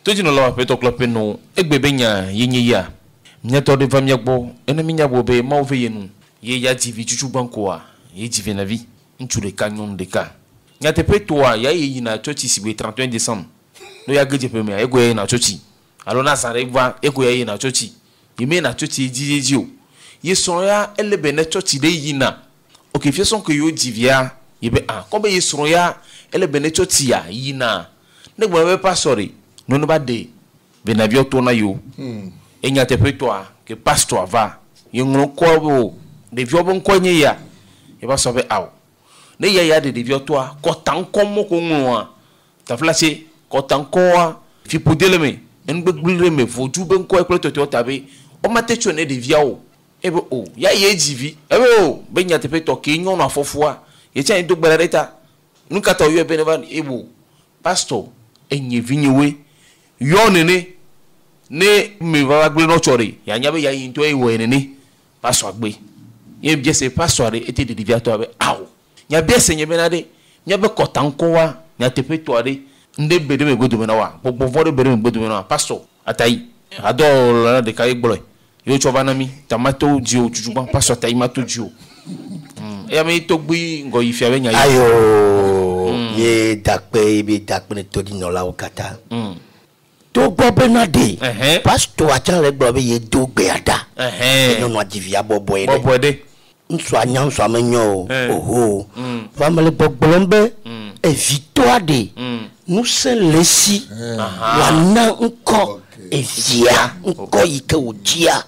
toji no lawa peto klope no egbebe nya yenye ya nyato de famia gbo ena minya gbo be ma ofe yenu ye ya tv chuchu banko a ye tv na vi nchure kanyon de ka nyate peto a ya ye na chochi sibe 31 décembre no ya geje pe me ego ye na chochi alo na sare va ego ye na chochi yime na chochi ejiji o ye son ya elebe na chochi de yina okay fi son ko yo divia yebe ko be ye son ya elebe na chochi ya yina ne gbo be pastori no ba de be na bi oto na yo enya te peto a ke pastor va ye ngro ko bo de vi obo nko nye ya ye ba so be aw ne ya de vi oto a ko tan ko mo ko ngro a ta flashe ko tan ko a fi podele me en gbegbire me foju be nko e ko to ta be o ma te cho ne de vi awo ebe o ya ye jivi ebe o be nya te peto ke nyon afofo a ye cha ndo gbere deta nuka ta yo be ne ba ebo pastor enye vinyewe yo nene ne me va gbe no chori ya nya be ya yin to e wo nene pastor gbe ye bi se pastor ete de diviato abe aw nya be se nye be na de nya be kotanko wa nya te peto ade nde be de me godo me na wa gbogbo vore be de me godo me na pastor atai ado la de kai gboro yo chova na mi tamato dio chuchuba pastor atai mato dio ya me to gbi ngo ifia be nya ayo ye dakpe be dakpe ne to di no la okata to gbo be na de pastor a chan le gbo be ye do gbe ada no no divia bobo de nso anya nso amenyo oho family bogbolombe evito de nous se lesi wana nko evia nko yike ojia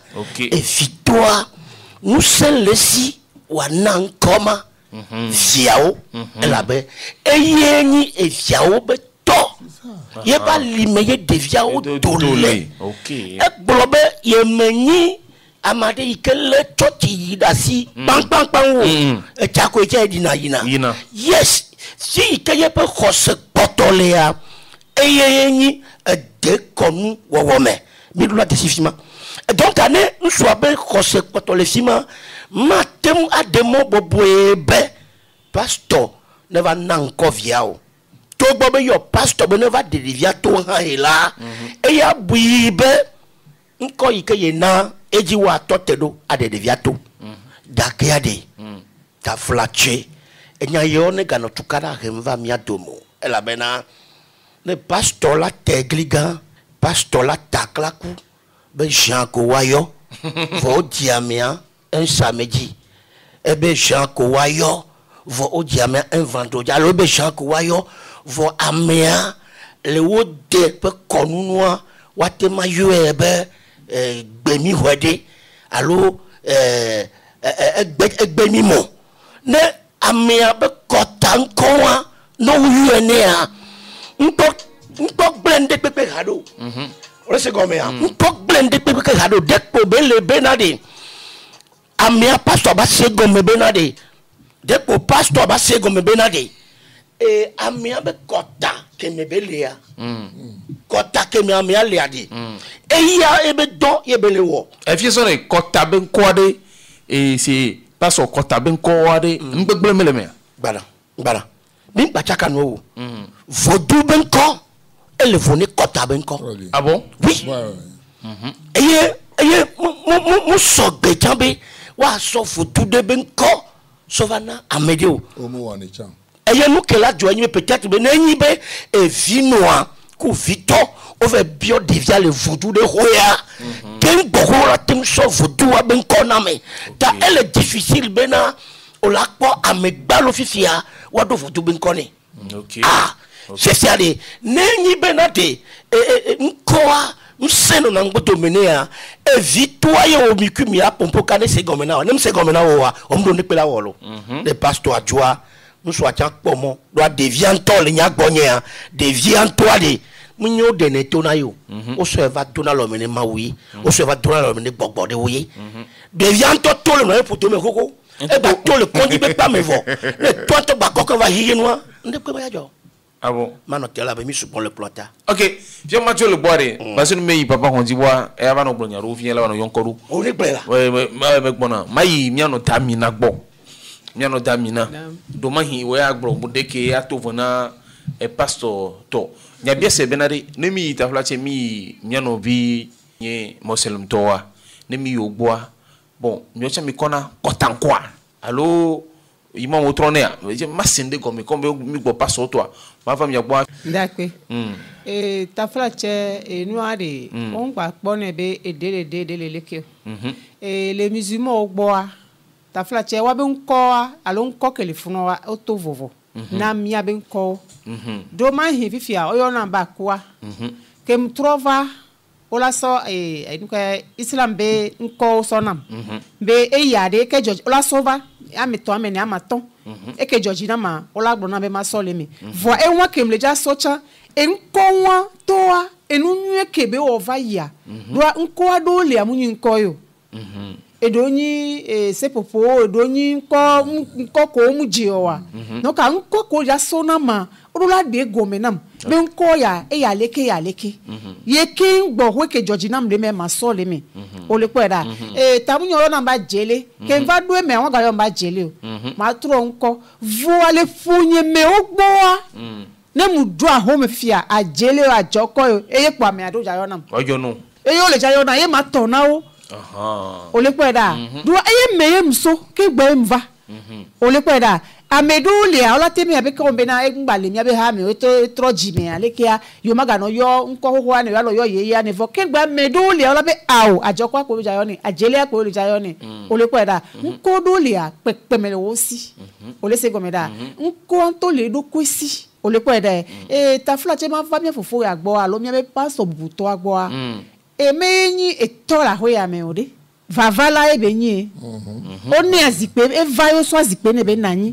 evito nous se lesi wana nkoma viao elabe eyenyi eviao be to ye ba limeye deviao dole eglobe ye menyi amade ikele choti dasi bang wo echako eche dina yina yes si ikeye pe khose potolea eyenyi de konu wowome midula desifima donc ane nsoabe khose potolefima matem ademo boboebe pastor never nanko viao to gbobe yo pastor be never delivia to han hela eya buibe nko ikeye na eji wa totedo ade deviato dakiade ta flache enya yone gano tukara hemva miadomo ela bena ne pastor la tegliga pastor la taklaku be janko wayo vo diamia un samedi ebe janko wayo vo odiamia un vendredi alors be janko wayo vo amia le wode pe konunua watema yo ebe gbemi hwede alo egbemi mo ne amia be kotan kowa no yu a npo blende pepe hado o se go me a npo blende pepe hado dekpo be le benade amia pastor ba se go me benade dekpo pastor ba se go me benade amia be kota ke me belia kota ke me amia leade eya ebe don yebele wo efie so ne kota ben ko de c'est pas so kota ben ko de ngbegbele meleme gbara bi pachaka no vodu ben ko ele voni kota ben ko ah bon oui eye mo so gbe jambe wa so vodu de ben ko sovana amedeo o mo wa ni chan eye nu kela jo yin peut-être be na yin be e vinoa ku vito over bio devia le voodoo de hoya ken bokora tem so voodoo a ben koname ta elle est difficile bena o la po amegbalo fifia wado voodoo ben koné c'est ça de nenyi benate nkoa nseno na ngoto menea evitoa ye o mikumi a pompo kane se gomena nem se gomena wa o mdo ne pela wolo le pasteur adjoa nso acha pomo do devianto le nya gbonye devianto de munyo de ne tona yo o so eva tona lo mene mawi o so eva tona lo mene gbogbo de woye devianto to le no poto me koko e ba to le konji be pa me vo le to ba koko va hiye noa nde pe ba jo ah bon mano tela be mi support le planta ok viens matcho le boire parce que me papa on dit bois e ava no gbonnya ro vient la no yonkoru o ne pela me gbona mai mi ano tamina gbo mi ano tamina do mahi we agbro budeke atovona e pastor to nya bia se benade ne mi tafla che mi nyano bi nye muslim toa ne mi ogboa bon nyocha mi kona kotankwa allo ima mo trone a je masinde gomi kombe mi go passo toi ma fam ya gboa d'accord tafla che nuade on gba pone be edele leke les musulmans ogboa tafla che wa be nko allo nko kele funo wa oto vovo na mia be nko do man he fifia oyo na ba kwa kem trova ola so islam be nko so nam be yade ke george ola sova ameto amene amaton e ke george na ma ola gbo na be ma so le mi vo e won kem le ja socha nko won toa enu nwe kebe ova ya do nko ado le amunyi nko yo edonyi sepopo edonyi nko ko muje owa no ka nko ko ja so na ma ola de gomenam be nko ya leke ye king gbo we ke george nam le me ma so le me o le peda tamunyo na ba jele ke va do me won ga yo ba jele o ma tro nko voale funye me ogboa ne mu do a home fia a jele a joko yo eye pa me ado ja yo nam ojo no eye o le ja yo na ye ma tona o o le peda do eye me ye mso ke gbe mva o le peda amedu le ala temi abe ko be na egbale mi abe ha mi o to troji me aleke ya yo maga no yo nko ho na yo ye ya ne vo ke gba medu le ala be awo ajokwa ko ja yo ni ajele ko le ja yo ni o le peda nko do le a pepe me wo si o le se gomeda nko to le do kwesi o le peda tafla che ma fa mi fofo ya gbo alo mi abe pastor buto agbo a emenyi etola ho ya me ode vavala ebenyi oni azikpe evayo so azikpe ne be nanyi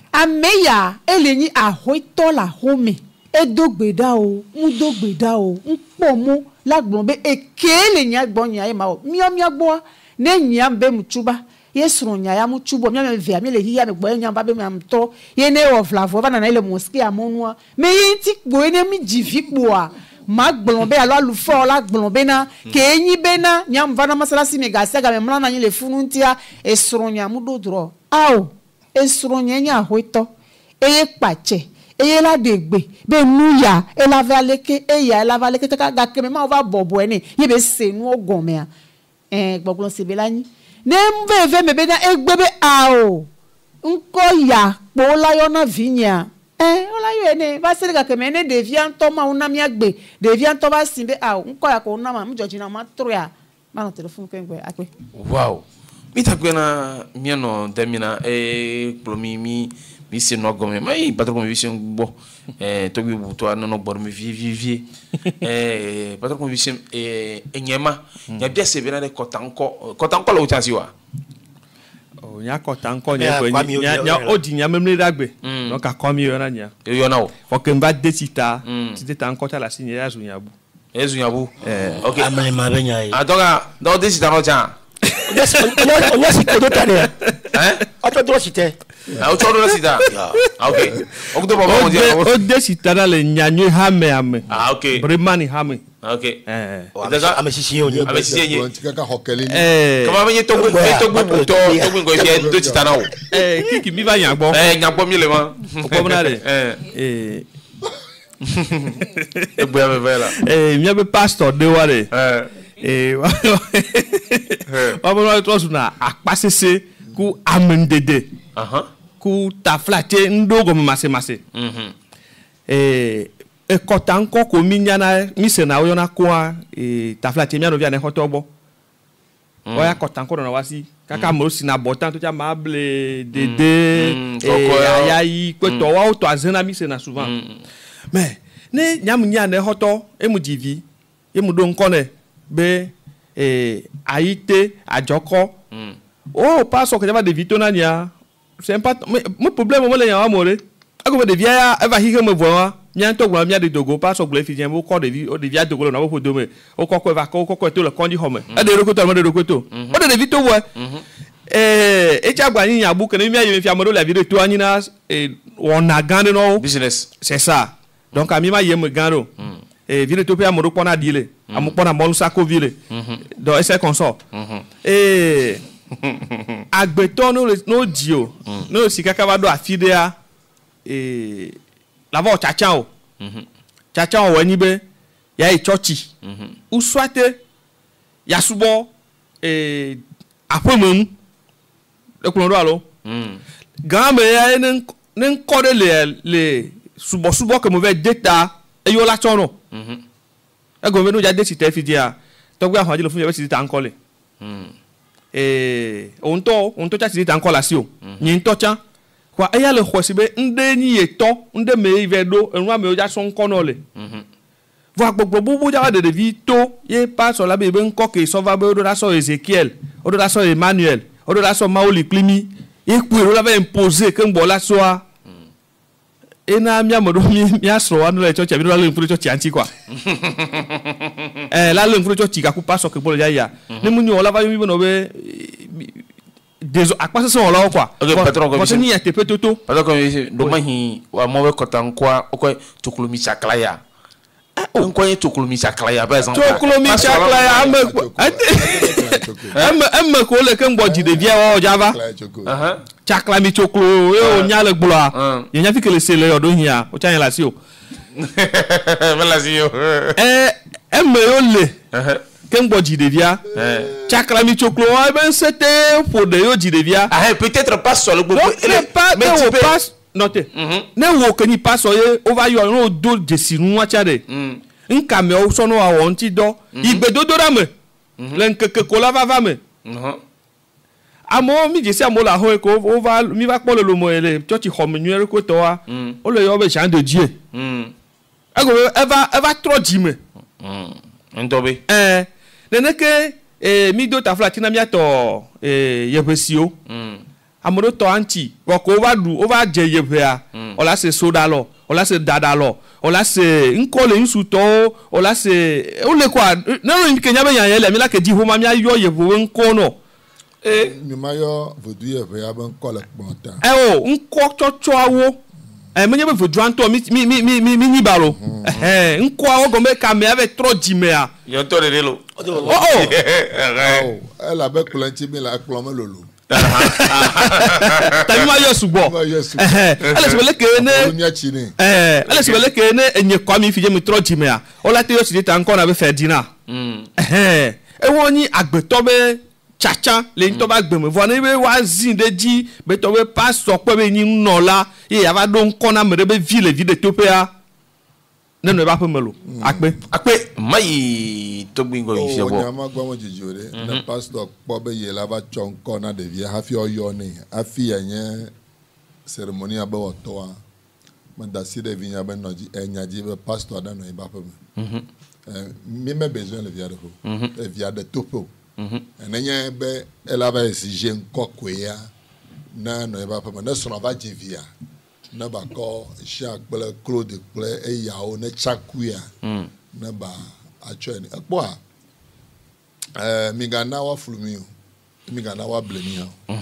ameya elenyi ahoitola home edogbeda o mudogbeda o npomo lagbon be ekele nya gbon nya e ma o mi agbo ne nya be muchuba yesro nya ya muchubo mi via mi le hiya me gbo nya ba be mi amto ye ne of lavo ba na ile mosque amonua me yinti gbo ene mi jivikpo a ma gblombe alo lufo la gblombe na ke enyi be na nyam vana masalasi me gase ga me mla na nyile fununtia esronya mudodro awo esronya nya hoito eye pache eye la degbe be nuya elava leke eya elava leke taka ga ke me ma over bobo ene ye be senu ogome a gbogbon se be lani ne mveve me be na egbebe awo nko ya po la yo na vinya ola yo ene ba se ga kemene deviant to ma una mi agbe deviant to ba simbe nko ya ko una ma mjoji na ma troya ma no telephone kengwe akwe wow mita kwena miano demina plomi mi se no gome mai patro ko vision bo to bi buto no bor mi vie patro ko vision enyema ya bia se bena de kotanko lo utasiwa nya kotanko nya odi nya memle dagbe no ka komi yo na nya yo na o fo ke mba desita ti tanko ta la signe ya zunyabu okay amale mabenya yi adoga do desita no cha on si ko do tare auto do site auto do sita okay okdo baba mo je o desita na le nyanyu hame okay bremani hame okay daga amesisi yo kaka hokeli kama benye to ngo fie do sita na o kiki mi va nyagbo nyagbo mi le ma ko na le boya me vela mi abe pastor de ware wa bo to suna apasese ku amendede ku taflate ndogo mase kotanko ko minyana misena oyo na kwa taflate miano via ne hotogbo oya kotanko na wasi kaka mo sina botan to ja mable dede ayayi ko to wa to azena misena souvent mais ne nyamunya ne hoto emudivi emudo nkone be aite ajoko paso que java de vitona nia c'est pas mon problème mo le ya more ako de via eva hi me voa mia to gwa mia de dogo paso gble fi jen mo ko de vi o de via dogo na wo do me o ko eva ko to le konji home e de rokoto mo de rokoto o de vito wo echa gwa yin abu ke mia yemi fi amoro la video to anina on a gane no business c'est ça donc a mi ma yem gano vile to pe amoro pona dile amu pona mo sako vile do ese consort agbeton no dio no sikaka ba do afidea la vo chacha chacha o wani be ya e church uswate ya subo apomemu e kuno do alo gambe ya nen kode le subo que mauvais data e yo la chono e go menu ja de site fidia to gba han je lo fun je site ankole onto cha site ankola si o yin to cha kwa e ya le khosibe nde ni eto nde me ivedo enwa me o ja son kono le voir gbogbo ja de vito ye pas sur la bebe nko ke so va be do la so Ezekiel o do la so Emmanuel o do la so Maoli Klimi e ku ro la va imposer ke ngbo la so a ena mi amodo mi asro anu le church abi do la le church anti kwa la le church ka ku paso ke bolo ya ni mu ni o la va mi no be des akpasa so la kwa patron ko ni ya te petoto patron ko do mahi wa mo be kotan kwa o ko tukulumi chakla ya on est tout colomi chaklaya par exemple tout colomi chaklaya am ko le kan boji de via o java chakla mi choklo yo nyale gbula ye nya fikele se le odo hia o chan la si o la si o am yo le kan boji de via chakla mi choklo o ben c'était pour de yo ji de via peut-être pas sur le mais pas noté ne wo ke ni paso ye o va yo no do de sinu acha de nka me o so no wa won ti do igbe dodora me len keke ko la va me amo mi je se amo la ho ko o va mi va po lo mo ele church ho me nuere ko to wa o le yo be chan de dieu ego eva tro ji me ntobe nene ke mi do ta flatina mi ato yebesio amodo to anti wo ko over je yebea o la se soda lo o la se dada lo o la se nko le nsu to o la se o le kwa na ro kenya be yan yele mi la ke di ho ma mi ayo yebo nko no mi mayo vodu yebea ben ko le ponta o nko chocho awo me nyebe vodu anto mi ni balo nko awo go me ka me ave tro jimea yo to de lo elle avait clanti mi la clome lolo tabi ma yo subo ale sebele ke ne enye kwa mi fije mi tro jimea o la te yo sidi tan ko na be fedina e woni agbeto be chacha le nto ba gbe me vo na be wa zin de ji be to be pass so pe be ni no la ye ya ba don ko na me be ville de topea ne no ba pe melo akpe mai to bingo ise bo nyama gwa mo jijore na pastor po be ye la ba chonko na de vie hafi oyo ni afi yenye ceremony aba otoa manda si de vinya ben no ji enyaji be pastor da no e ba pe me me besoin le via de ho e via de topo enye be ela ba exige nkoko ya na no e ba pe na so na ba jivia na ba ko sha kple Claude kple eyawo na chakuya na ba achweni akpo a mi gana wa fulumi mi gana wa blemi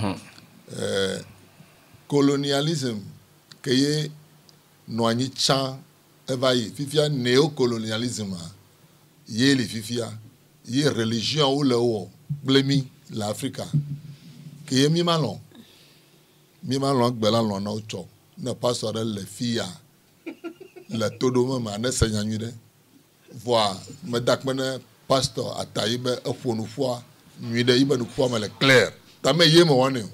colonialism keye no anyi cha evayi fifia neocolonialism ye li fifia ye religion ou le wo blemi l'Africa keye mi malon gbela lon na ocho na pastor le fia la todo ma na senyanyu de voir me dakmene pastor atayibe efonu fois nuit de ibe nu fois le clair ta me ye mo woni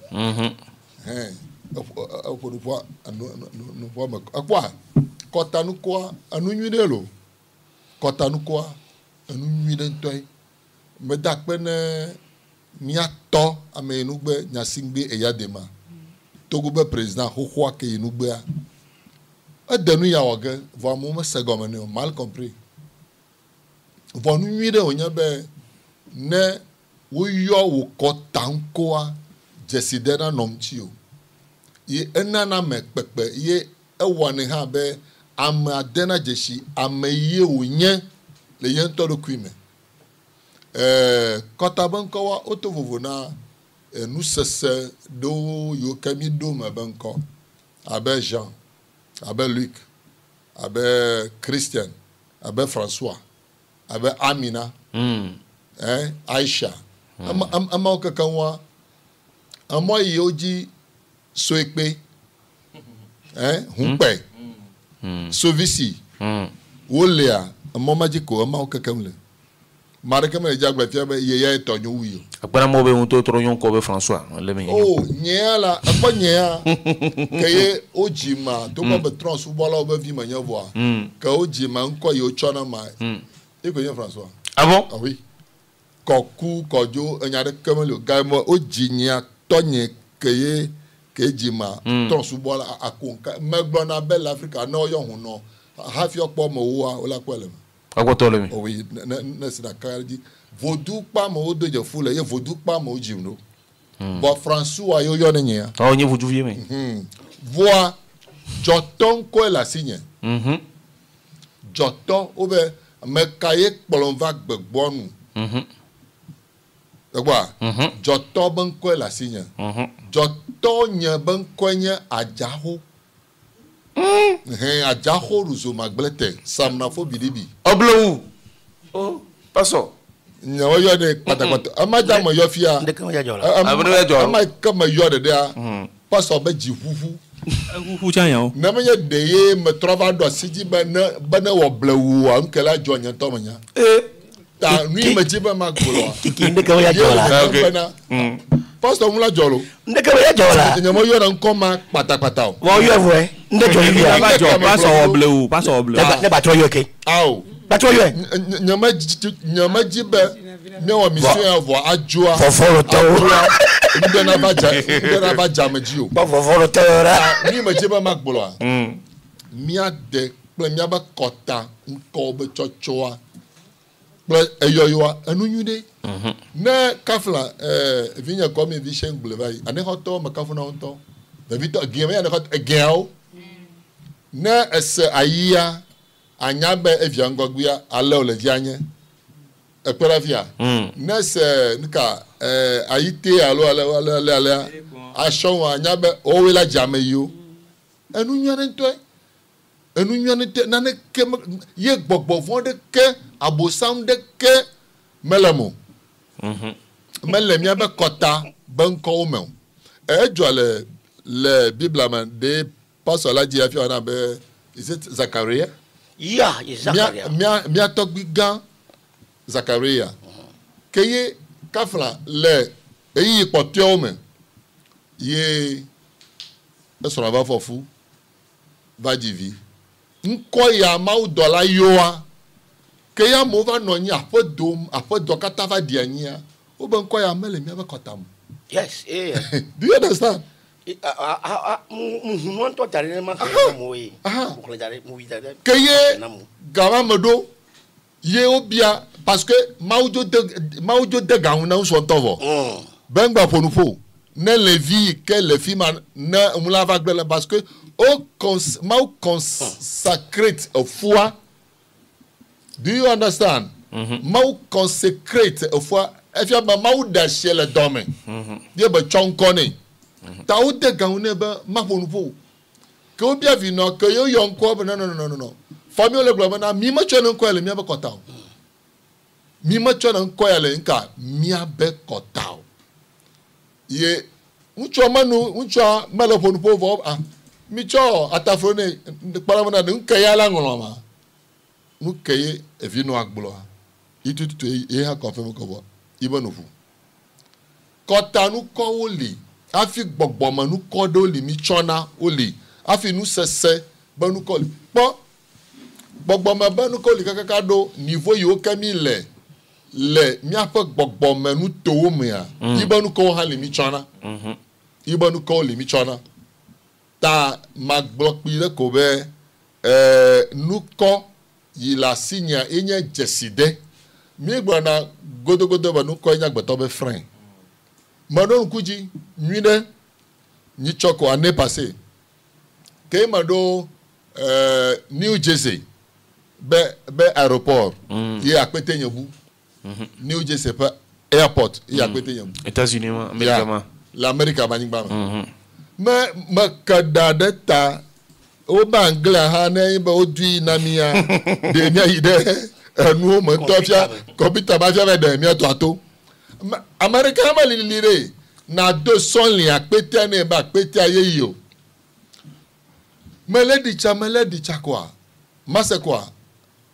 efonu fois no fois me akwa kota nu kwa anu nuit de lo kota nu kwa anu nuit de toy me dakmene miato amenu gbe nyasingbe eyadema togo be président hohwa ke nu gbe a adanu ya woge voir mo me segomene mal compris vonu nuit de onya be ne wo yo wo ko tankoa jesidena nomchi o ye enana me pepe ye ewone ha be amadena jeshi amaye onye le yen to do kwime kota banko wa otovovo na nous sese do yo kami do ma banko abe Jean abe Luc abe Christian abe François abe Amina Aisha ama okakanwa amo yoji soekpe humpe sovisi wolea momajiko ma okakemle mare kemle jagba fiabe ye tonyo wiyo akpana mo be unto tro yon ko be François le me oh nyela akpa nyea keye ojima to ko be trans bola oba vi manya voa ka ojima nko ye ochona ma e ko ye François ah bon ah oui koku kojo enyade kemle gaimo ojinya tonye keye kejima trans bola akonka megbona bel Africa no yo hu no half your pomo wa ola kwele akotole me oui na sina kardi vodou pa mo do je fule ye vodou pa mo jimno bo François yo yo nenye oh nyi vodou vie me voix joton ko la signe joton obe me kaye polon va gbegbonu D'accord. Joton ban ko la signe joton nya ban ko nya ajaho ajaho ruzo magblete samna fo bidibi oblo oh paso nyawo yo de patakota amaja mo yo fia ndeka ya jola ama kama yo de dia paso be ji huhu hu chan yawo na me de ye me trova do siji bana wo blewu ankela jo nya to manya ta ni me ji ba magolo ndeka ya jola paso mula jolo ndeka ya jola nyawo yo na nkoma patakpata o wo yo vwe ndeka ya ba jo pass o bleu ne ba tro yo ke aw ba tro yo nyama jibe ne wa mission ya vo ajua foforo to ndena ba jamajio ba foforo to ra ni me jibe magbolo mia de ple mia ba kota nko be chochoa ple eyoyoa anunyude na kafla vinya komi vision boulevard ane hoto makafuna honto da vito gieme ane hoto egeo na ese ayia anyabe eviangogua ale ole dianye eperafia na se nika ayite alo ale ashon anyabe owela jameyo enunyane te nane ke ye gbogbo fon de ke abosam de ke melemo melemia be kota banko omen ejo le bible man de pastor la dia fi ona be is it Zachariah ya Zachariah mia to gbigan Zachariah keye kafla le eyi potio omen ye esora ba fofu va divi nko ya mau dola yoa ke ya mo va no nya apodo kata va diania o ben ko ya mele mi abakotam yes do you understand mu to tare ma ka mo yi ko tare mu wi tare ke ye gama modo ye obia parce que maujo de gauna so tovo ben gba ponufo ne le vie que le film na mula va gbele parce que mau consacrate a foi. Do you understand? Mau consecrate a foi. If you have mau da shele dome. Dia ba chonkone. Ta o de gaune ba maponufo. Ke obi avi no ke yo yonko no. Family le global na mi ma chona nko ele mi ba kotao. Mi ma chona nko ele nka mi abe kotao. Ye uncho melo ponufo vo micho atafrone paramana nkaya la ngoloma nukaye evino agbulo itu e ha confirm ko bo ibonufu kota nu ko woli afi gbogbo ma nu ko do li michona oli afi nu sese banu ko po gbogbo ma banu ko li kakaka do niveau yo kemi le mi afa gbogbo ma nu to mu ya ibonu ko ha li michona ibonu ko li michona ta magbokpire ko be nuko yila sinya enye jeside mi gbona godogodo ba nuko enya gbeto be frein mado nkuji nwide ni choko ane passé ke mado New Jersey be aéroport yi apete nyebu New Jersey pa airport yi apete nyebu États-Unis Amérique ma l'Amérique ba nyigba ma kadada ta o bangla ha na ba odui na mia de mia ide enu mo tofia computer ba fia de mia to ato America ma lilire na do sonli apete na ba apete aye yo meledi cha kwa mase kwa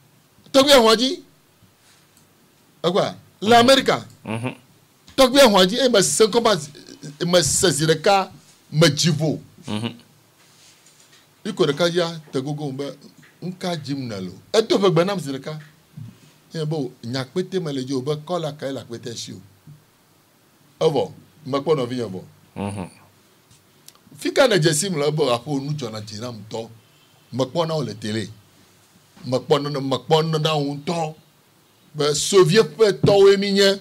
tɔgbi ahwaji akwa la America tɔgbi ahwaji e ma se koma ma sezire ka ma jivo iko de ka ya tegogo mbe nka jimnalo e to fe gbanam zire ka e bo nyakpete malejo be kola ka la pete shio ovo makpo no vinya bo fika na jesim la bo apo nu jona jinam to makpo na ole tele makpo na un to be soviet pe to eminye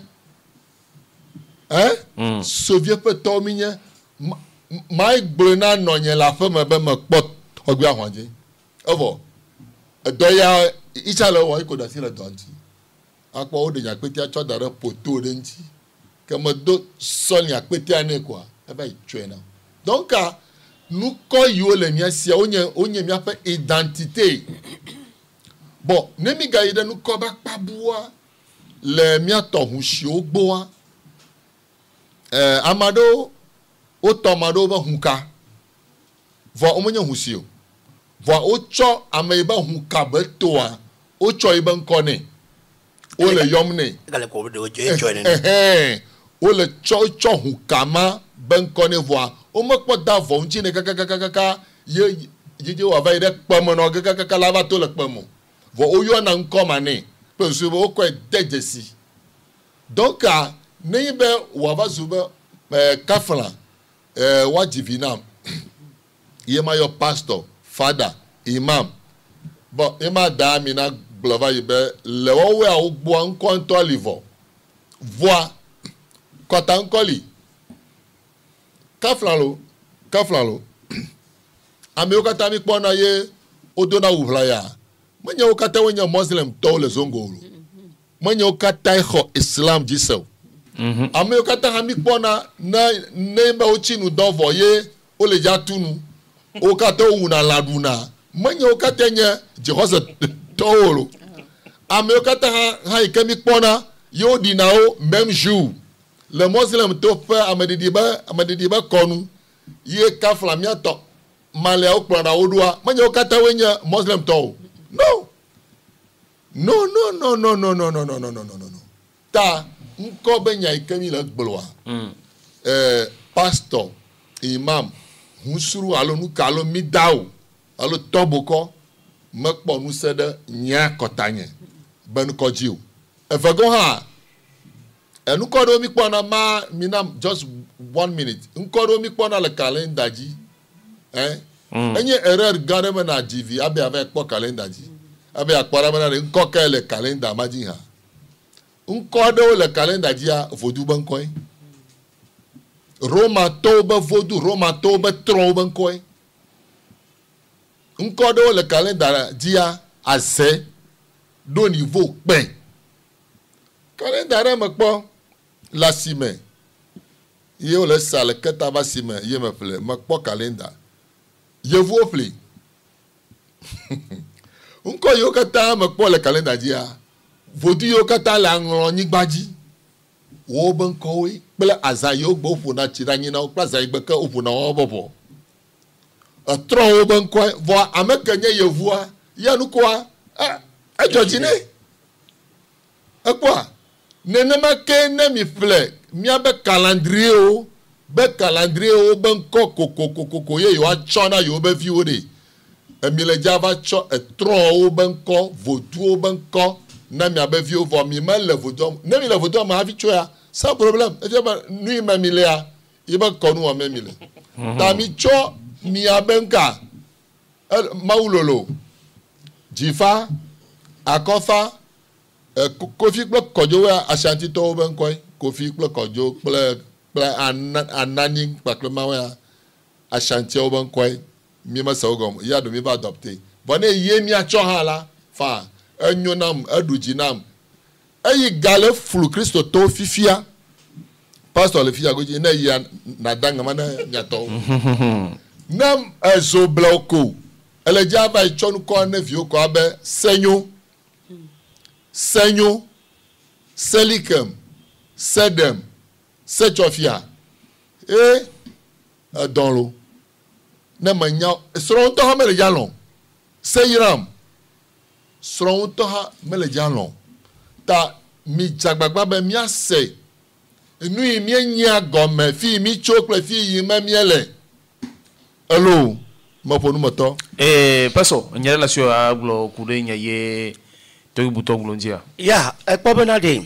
soviet pe to minye mai gbona no nye la fe me be makpo ogbe ahwanje ovo doya ichale wo iko da sile donti akpo o de nyakpete a chodare poto de nti kama do sol nyakpete ane kwa e ba itwe na donc nous ko yo le mia sia onye mia fa identité bon nemi ga ide nous ko ba paboa le mia to hu si ogbo amado o tomado ba hunka vo omonye hu si o vo o cho ameba hunka ba to a o cho iba nkone o le yomne gale ko de o cho ne o le cho hunka ma ba nkone vo o mo po da vo nji ne kaka ye wa va ide pamo no kaka la va to le pamo vo o yo na nkoma ne pe so o ko dejesi donc ne be wa va zuba kafla wa divina ye ma yo pastor father imam bon ima da mi na glova yibe le wo we a ogbo anko nto livo voix kota nkoli kaflalo ame okata mi pona ye odona uhlaya mwenye okata wenye muslim to le zongolo mwenye okata ho islam jisel ame okata ha mi pona na nemba ochinu dovo ye o le jatunu okata una laduna mwenye okata nye jehose tolo ame okata ha ikemi pona yo dinao même jour le muslim to fe amedidiba konu ye kafla miato male o plana odua mwenye okata wenye muslim to no ta nko benya ikemi la gbloa pastor imam husuru alo nu kalo midao alo toboko mekpo nu sede nya kotanye ben ko jiu efago ha enukodo mi kpona ma minam just 1 minute nkodo mi kpona le calendar ji enye error gane me na GV abe ave kpo calendar ji abe akpara me na nkoke le calendar maji ha nkodo le calendar ji a vodu ban koy Roma toba vodu Roma toba troban koy nkodo le calendar ji a assez do niveau pen calendar me kpo la sime ye le sale keta ba sime ye me ple me kpo calendar ye vo ple unko yo kata me kpo le calendar dia vodu yo kata la ngro nyigbaji wo ban ko wi ple azayo gbo fu na chiranyi na okpa za igbe ka ofu na obobo atro wo ban ko vo amekanye ye vua ya nu kwa ajojine akwa nenema ke ne mi fle mi abe calendrier o ben ko ye yo achona yo be fi ode emi le java cho etron o ben ko vodu o ben ko na mi abe fi o vo mi ma le vodu ne mi le vodu ma afi cho ya sans problème e je ba nu ma mi le ya e ba ko nu o me mi le ta mi cho mi abenka maulolo jifa akofa kofi kple kodzo ashanti to ben koy kofi kple kodzo kple anani kple mawa ashanti o ben koy mi ma sawgom ya do mi ba adopter bone ye mi acho hala fa enyonam edujinam eyi gale flu Kristo to fifia pastor le fia goji na ya na danga mana nyato nam ezo bloko ele java ichonu ko na vi ko abe senyo selikem sedem sechofia dans l'eau ne manya soro to ha mere yalon seyiram srɔ̃ ŋutɔ hã mele dza lɔ ta mi dzagbagba be míase nu yi míenya gɔme fi mi tso kple fi yi me míele elo meƒo nu metɔ. Pastor nyɛ la sio agblɔ ku ɖe nye ye tɔgbutɔ gblɔ ŋutia. Ya ekpɔ bena de.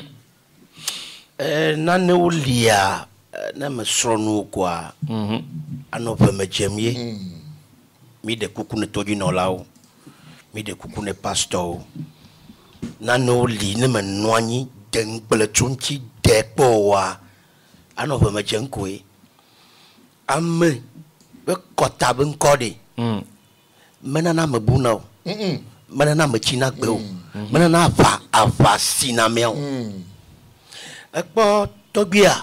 Nanewo lia ne me srɔ̃nuwo koa. Anɔƒe me dzem ye. Mi de kuku ne tɔdzinɔlawo. Mi de kuku ne pastorwo. Nanewo li ne me nɔ anyi de ŋgble tso ŋuti de kpɔ wa. Anɔƒe me dzem koe. Ame be kɔta be ŋkɔ de. Menana me buna o. Menana me tsina gbe o. Menana ava sina mea o. Ekpɔ tɔgbia.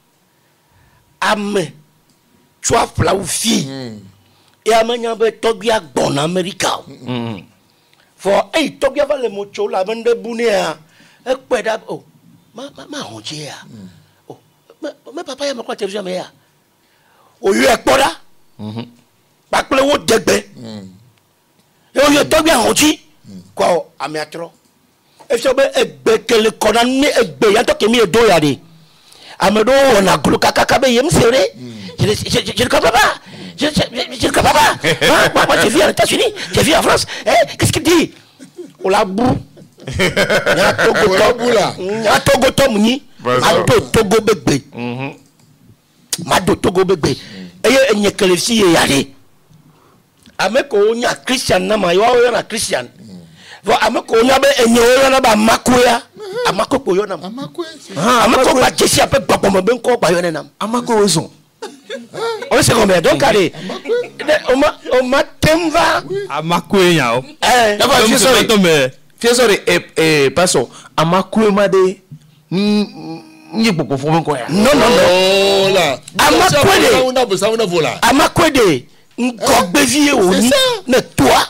Ame tso aflawu fi. E amenya be tɔgbia gbɔna Amerika o. For tɔgbia va le mo tso la be nde bunea. Ekpɔ da o. Ma hɔnje ya. O me papa ya me kɔ television me ya. O yɔ ekpɔ da. Kpakple wo degbe. Yo tɔgbia hɔnji. Kɔ ame atrɔ. Efio be egbe kele kɔna ne egbe ya tɔ kemi edo ya de. Ame do wɔna glo kakaka be yem sere. Je ne comprends pas. Je ne comprends pas. Moi, je vis aux États-Unis, je vis en France. Qu'est-ce qu'il dit? On l'a bou. Nya Togo Tom ni. Ado Togo begbe. Mado Togo begbe. Eye enye kele si ye yale. Ameko nya Christian na ma yo na Christian. Vo ameko nya be enye yo na ba makoya. Amako ko yo na. Amako ba jesi ape gbogbo mo be nko pa yo na. Amako wezo. On sait combien donc allez. On m'a temva. Amako ya o. Fiesore Pastor amako ma de ni gbogbo fo nko ya. Non. Amako de ngogbevié oni ne toi.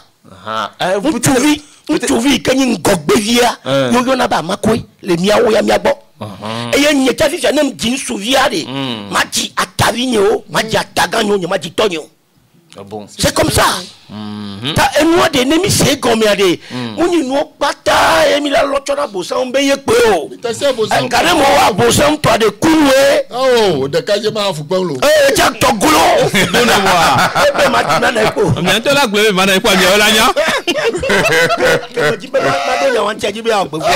Tu vis que ni ngogbevié yo na ba amako le miawo ya miagbo. Et il y a des gens qui sont souviés. Maji atavinyo, maji ataganyo, maji tonyo. C'est comme ça. Ta enwa de nemi se comme ya de. Muni no pata emila lochona bosa ombeye pe o. Angare mo wa bosa mto de kuwe. Oh, de kaje ma fu pelo. Jak togulo. Dona wa. Ebe matina na ko. Mi anto la gbe ma na ko mi ola nya. Jibe ma de ya wan jibe a gbe fu.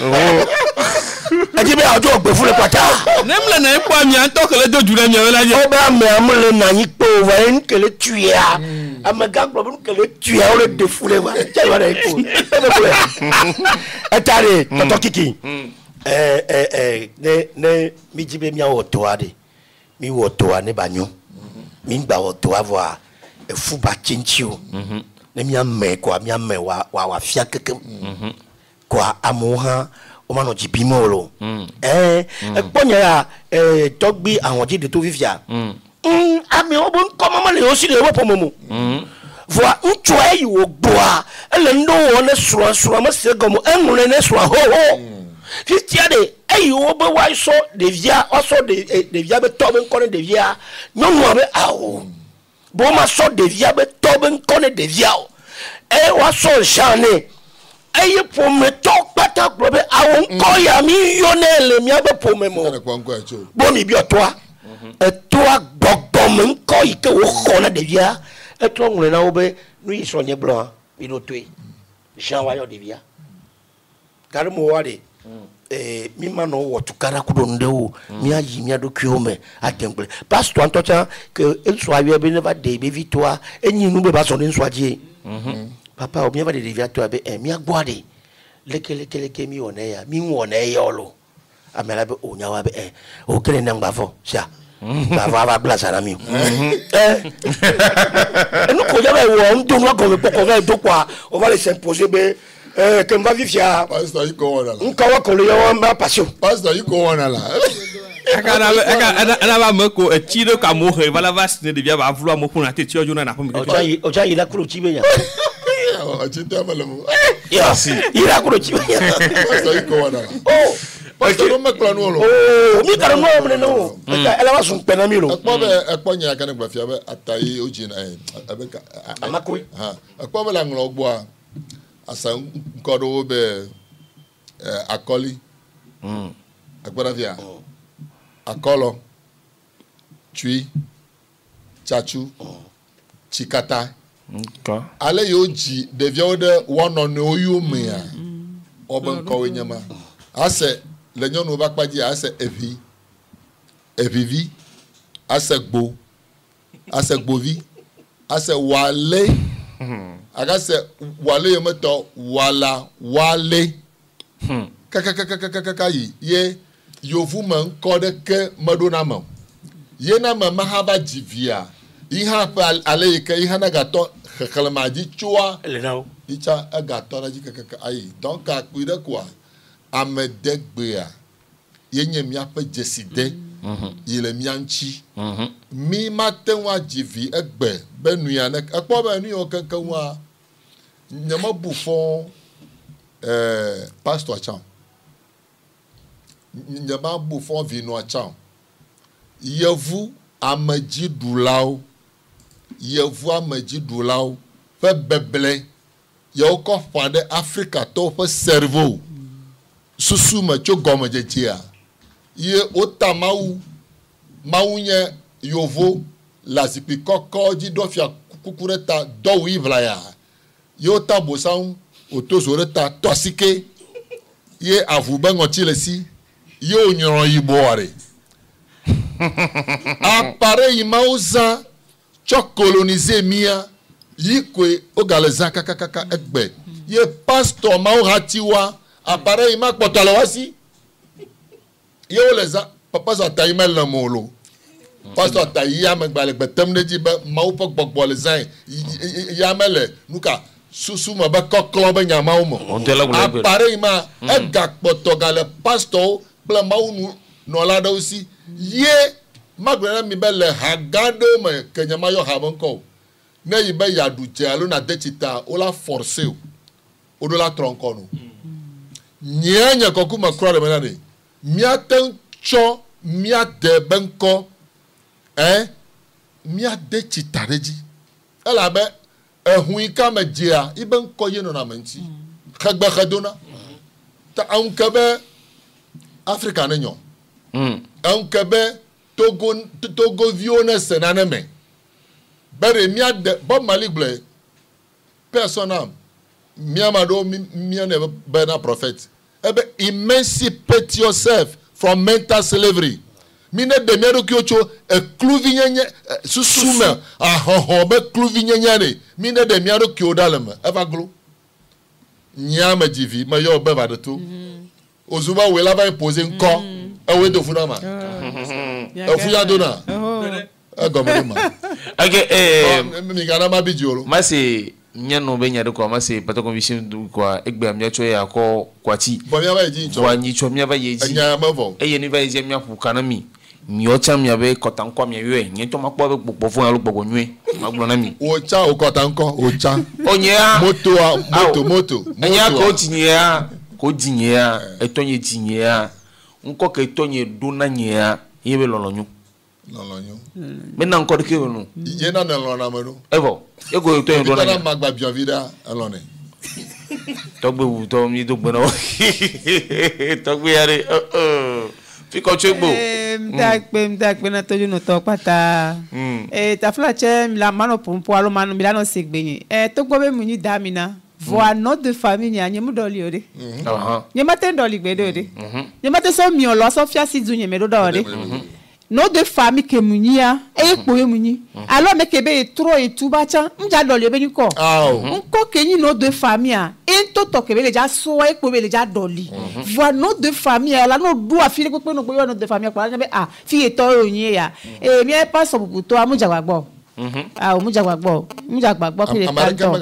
Jibe a jo gbe fu le pata. Nemle na ko mi anto kele do jure mi ola nya. Oba me amule na yi po wa en kele tuya. Amaga problem kele tuya o le defoule wa. Je wa na ko. Etare toto kiki. Ne mi jibe mi a otoa de. Mi wo toa ne banyo. Mi gba otoa voa e fu ba chinchio. Ne mi ame kwa mi ame wa fia keke. Kwa amoha o ma no jibimo lo. Ponya ya togbi awon ji de to fifia. Ami o bon ko mama le o si le wo pomomo. Voa ncho ayi wo gboa. Ele ndo wo ne sura ma se gomo enure ne sura ho. Fifia de ayi wo be wa so de via o so de via be to ben ko ne de via. Nyomu be awo. Bo ma so de via be to ben ko ne de via. Wa so shane. Ayi po me to pata globe awon ko ya mi yonele mi abe po me mo. Bo mi bi otoa. Etoa gbogbo me nko ike wo khona de via. Eto ngule na obe nu iso nye blanc pilotwe. Jean wa yo de via. Karimo wa de. Mi mano wo tukara kudo ndeo mi ayi mi adokyo me atemple pastor antocha que el soawie be never dey be victoire enyi nu be ba so den soaje papa o mi ba de victoire be mi agboade leke mi one ya mi won e yolo amela be onya wa be o kele na ngbafo sha bava ba blasa na mi enu ko ja be wo ndo nu ago me poko ve do kwa o va le s'imposer be que me va vivre pastor you go on la nkawa ko le yo ma passion pastor you go on la Aka va me ko tiro ka mo he vala va sine de bia ba vouloir mo kuna te tio jona na ko mi ko ocha ila kuro chibenya o chita malamo ya ila kuro chibenya pastor you go on la oh pastor no me plan wolo mi karo no me no ela va sun pena mi lo ekpo nya ka ne gbafia be atai oji na abeka amakoi ekpo be la nglo gbo a asa nkɔdo be akɔli agbada via akɔlɔ tui tchatchu tsikata ale yóò dzi ɖeviawo ɖe wɔnɔnɔwo yomea wɔbe ŋkɔwoe nye ma ase le nyɔnuwo ƒe akpa dzi ase evivi ase gbo ase gbovi ase wale agase wale yemetɔ wala wale kakakakakaka yi ye yovu me ŋkɔ ɖeke meɖo na me o ye na me mahaba dzi via yi hã ƒe ale yi ke yi hã nagatɔ xexlẽma dzi tsoa yi tsa egatɔ ɖe dzi kakaka ayi donc akpui ɖe koa ame de gbea ye nye míaƒe dzeside yi le mía ŋuti mi mate ŋu adzi vi egbe be nuya ne ekpɔ be nu yiwo kekeŋua nyemebu fɔ pastor tsã nyemebu fɔ vinɔa tsã yevu amedziɖulawo ƒe beble yewo kɔ ƒã ɖe afrikatɔwo ƒe cerveau susu me tso gɔmedzedzea ye wota mawu nye yovo le azikpui kɔkɔ dzi ɖɔ fia kuku ɖe ta dɔwui ʋlaya ye wota bosaŋu wòto zo ɖe ta tɔ asike ye avu be ŋɔtsi le si ye wònyrɔ yibɔa ɖe apare yi mawo zã tsɔ coloniser mia yi koe wogale zã kakakaka egbe ye pastor mawo hatiwa apare yi ma kpɔtɔ le wa si ye wole zã pastor atayi mele mo lo pastor atayi ya megba le gbetem ɖe dzi be mawo ƒe gbɔgbɔ le zã ya mele nuka susu me be kɔklɔ be nyamawo me apare yi ma ega kpɔtɔ gale pastorwo kple mawu nɔla ɖewo si ye magblɔ na mi be le ha gã ɖewo me ke nyama yɔ ha be ŋkɔ o ne yi be yaɖu dze alo nade tsita wola force o woɖo la trɔ ŋkɔ no nye kɔku me kura ɖe me na ɖe míate ŋu tsɔ míade be ŋkɔ míade tsita ɖe dzi elabe ehu yi ka me dzea yi be ŋkɔ ye nɔna me ŋuti xegbe xedona ta eŋuke be Afrika ne nyɔ eŋuke be togoviwo ne se nane me be ɖe míade Bob Marley gblɔe persona míama ɖewo míane be na prophet ebe emancipate yourself from mental slavery mi ne ɖe mía ɖokuiwo tso ekluvi nyenye susu me ahɔhɔ be kluvi nyenye ne mi ne ɖe mía ɖokuiwo ɖa le me eva glo nyame dzivi me yɔ be va ɖe to ozuba woe la va yi pose ŋkɔ ewoe do fu na ma efu ya do na egɔme ɖe ma mi gana ma bi dziwo lo mase nyanu be nya de ko mase patoko vision du ko egbe mia cho ya ko kwati bo mia ba yi wa nyi cho mia ba yi ji nya ma vo eye ni ba yi mia fu kana mi o cha mia be kota nko mia we nyi to makpo be gbogbo fun alo gbogbo nwe magbo na mi o cha o kota nko o cha onye ya moto enya ko tinye ya ko dinye ya etonye tinye ya nko ke tonye do na nye ya yebe lolonyu maintenant encore que nous yena na lona mero evo ego to ndo na magba biovida alone togbe wu to mi do gbona togbe yare fi ko chegbo mdakpe na toju no to pata ta flache la mano pompo alo mano mi la no segbenye togbo be mu ni damina voa no de famille nya nyemu doli ode nyemate doli gbedo ode nyemate so mi olo so fia si du nyemedo ode no de famille ke munia e po e muni alors me kebe trop et tout ba chan mja doli be ni ko nko kenyi no de famille a en to to kebe le ja so e po be le ja doli voa no de famille la no do afile pe no gbo no de famille pa na be fi eto oyin ya mi e pa so bubuto amuja gbagbo omuja gbagbo ke le kanto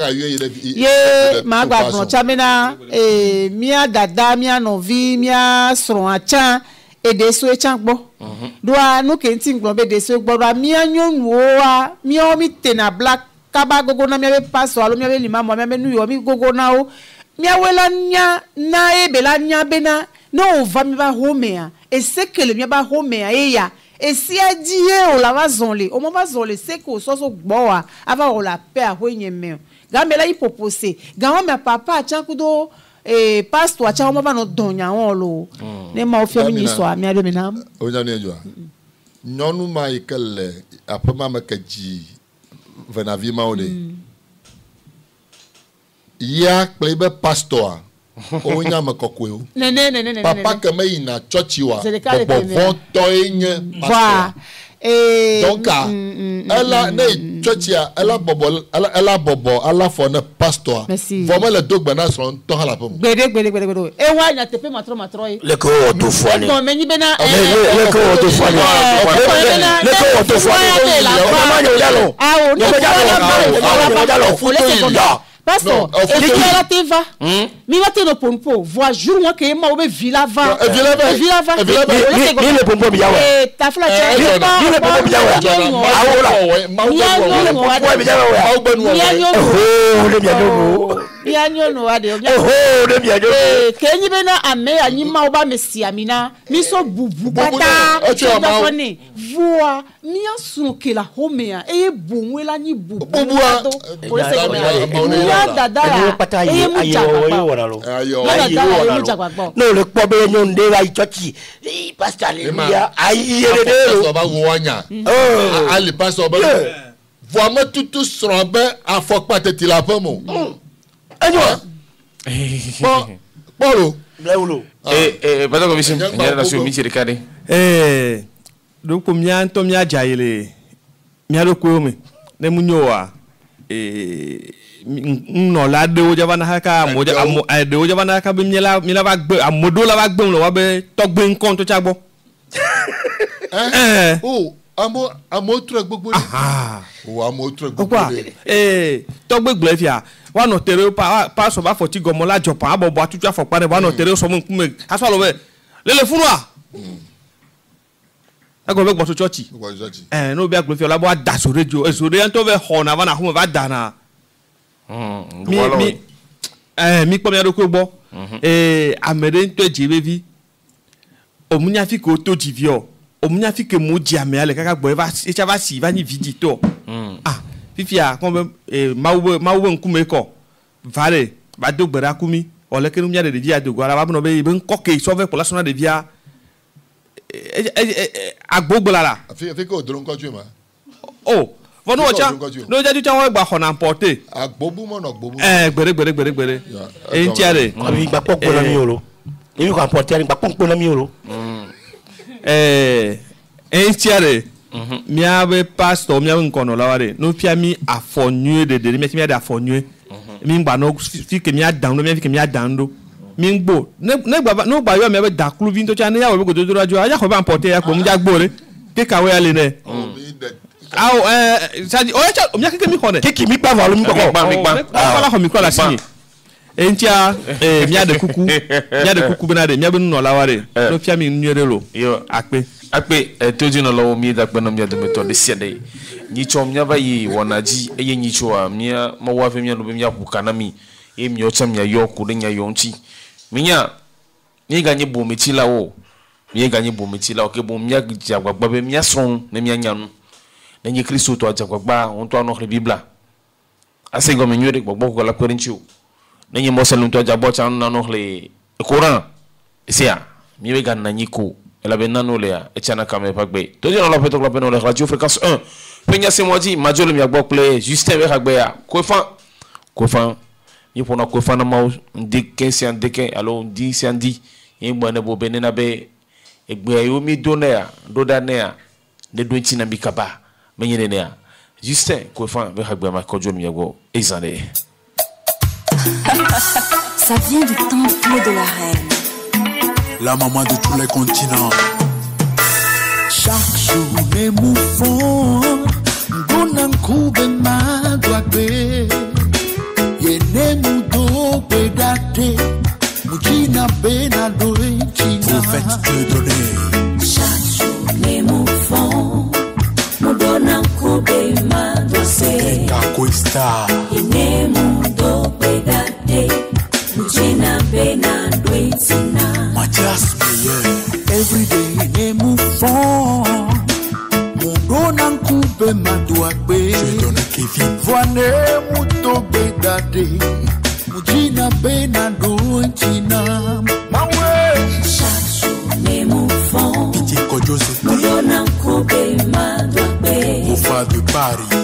ye ma gbagbo chamena mia dada mia novi mia sron acha edeso echangbo doa no kenti ngbon be deso gboro mi anyonu wa mi o mi tena black kaba gogo na mi be paso alo mi be lima mo mi nu yo mi gogo na o mi awela nya na ebela nya bena no va mi ba homea e sekele mi ba homea eya e si adie o la va zonle o mo va zonle seko so gbo wa ava o la pe a hoye me gamela i popose gawo me papa chankudo pastor acha mo ba no donya won lo ne ma ofia mi so ami ado mi nam onya ne jwa nyonu ma ikele apama makaji venavi maode ya plebe pastor onya makokwe ne papa kama ina church wa bo vonto enye pastor donc elle ne churchia elle bobo ala for na pastor vraiment le dog bana son to hala pom gbede e wa nya tepe matro le ko to fani bon meni bena le ko to fani le ko to fani pastor et qui la teva mi va te no pompo voit jour moi que ma obe villa va ni le pompo biawa ta fla ni le pompo biawa kenyi bena ame anyi ma oba mesi amina mi so bubu bata chondafone voa mi asu ke la homea e bunwe la ni bubu to pour se dada e mucha no le pobe nyonde wa ichochi pastor Lemia ayi pastor ba wanya ali pastor ba vraiment tout sera ben à faut pas te la pomo Paulo Blaulo pas comme ici il y a la sur mi recadé donc mia to mia jaile mia lo ko mi ne munyoa no la de o javana haka moja de o javana haka bi mi la va gbe amodo la va gbe lo wa be to gbe nkan to chagbo amo tra gbogbo o amo tra gbogbo to gbe gbe fia wa no tere pa so ba foti gomo la jopa abobo atutu afopare wa no tere so mo nkume aso lo be lele funwa ago be gbo so church no be agbo fi ola bo ada so radio so re en to be ho na va na ho va da na mi po mi ado ko gbo amere nto jibevi omunya fi ko to jivio omunya fi ke mo ji ame ale kaka gbo eva echa va si va ni vidito fifia ko mawo nkume ko vale ba do gbera kumi ole kenu mia de dia do gwara ba no be nko ke so ve pour la sona de via agbogbolara fi ko do nko ju ma vono ocha no ja ju cha wo gba hona porter agbobu mo no gbobu gbere entiare ami gba pokpo na mi oro emi ko porter ni gba pokpo na mi oro entiare mi ave pastor mi ave nkono laware no pia mi afonue de mi ade afonue mi ngba no fi ke mi adando mi fi ke mi adando mi ngbo ne gba no gba yo mi ave da klu vinto cha ne ya we go do rajo aja ko ba porter ya ko mu ja gbore ke kawe ale ne sadi o cha mi akeke mi kone kiki mi pa valo mi ko pa la ko mi ko la sini entia mi ade kuku benade mi ave no laware no pia mi nyere lo akpe toji no lawo mi da kpe no mi ade meto de siade ni chom nya ba yi wonaji eye ni choa mi ma wa fe mi no be mi akuka na mi e mi o cham ya yo ku de nya yonchi minya ni ga ni bo mi ti lawo mi ga ni bo mi ti lawo ke bo mi ya gbagba be mi ason na mi anya no na ni Kristo to aja gbagba on to no bibla ase go mi nyore gbagbo ko la korinchi na ni mo selun to aja bo cha na no le Quran sia mi be ga na ni ko ela benano lea etiana kame pagbe to dino la peto la peno la radio fréquence 1 penya se modi majolo mi agbo play Justin be agbe ya kofan ni pona kofan na ma de 15 ans de que alors 10 ans di e mbane bo benena be egbe ayo mi donea do danea de do ntina bi kaba menyene ne ya Justin kofan be agbe ma kojo mi agbo ezane ça vient du temple de la reine, la maman de tous les continents. Chaque jour les mouvements Bonan koube ma doigbe Yene mudo pedate Mujina bena doe china Prophète Dieu donné. chaque jour les mouvements Bonan koube ma doigbe Kakoista. Yene mudo pedate Mujina bena doe china Mathias Meyer. Every day les mouvements Mundona Ndonankoube Madouakbe. Je donne Kevin. Voine Mutobe Dade. Mujina Benado China. Mawe. Chaque journée mon fond. Pitié Kodjo c'était. Ndonankoube Madouakbe. Au phare de Paris.